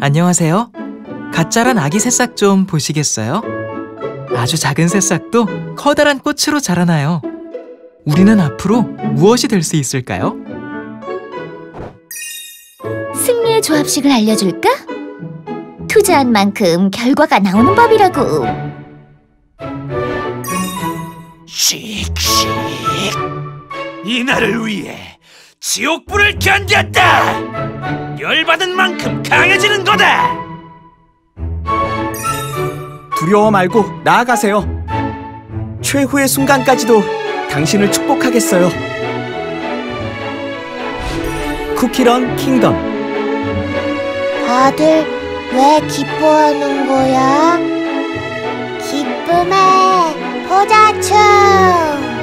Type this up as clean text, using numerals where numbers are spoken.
안녕하세요. 가짜란 아기 새싹 좀 보시겠어요? 아주 작은 새싹도 커다란 꽃으로 자라나요. 우리는 앞으로 무엇이 될 수 있을까요? 승리의 조합식을 알려줄까? 투자한 만큼 결과가 나오는 법이라고. 씩씩. 이날을 위해 지옥불을 견뎠다. 열받은 만큼 강해지는 거다. 두려워 말고 나아가세요. 최후의 순간까지도 당신을 축복하겠어요. 쿠키런 킹덤. 다들 왜 기뻐하는 거야? 기쁨의 포자춤!